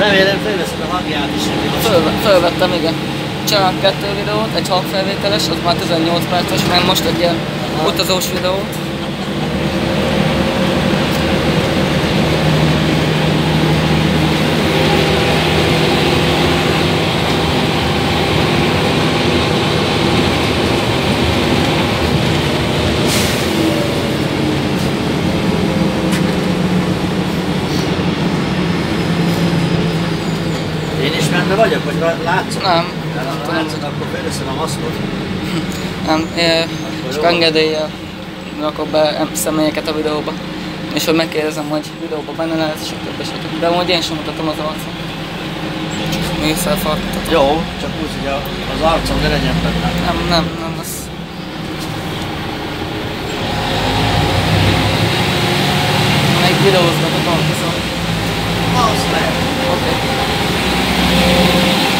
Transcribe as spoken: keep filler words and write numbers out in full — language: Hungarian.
Remélem felveszed a hangját is. Föl, fölvettem, igen. Csinálok kettő videót, egy hangfelvételes, az már tizennyolc perces, mert most egy ilyen utazós videót. Én is benne vagyok, vagy látszom? Nem. Ha látszod, akkor felveszem a maszkot. Nem, én csak engedéllyel rakok be személyeket a videóba. És hogy megkérdezem, hogy videóba benne lesz, sok több esetleg. De amúgy én sem mutatom az arcom. Csak még felfartatom. Jó, csak úgy, hogy az arcom ne legyen benne. Nem, nem, nem lesz. Még videózgatok, ahogy viszont. Azt lehet. Oké. Okay.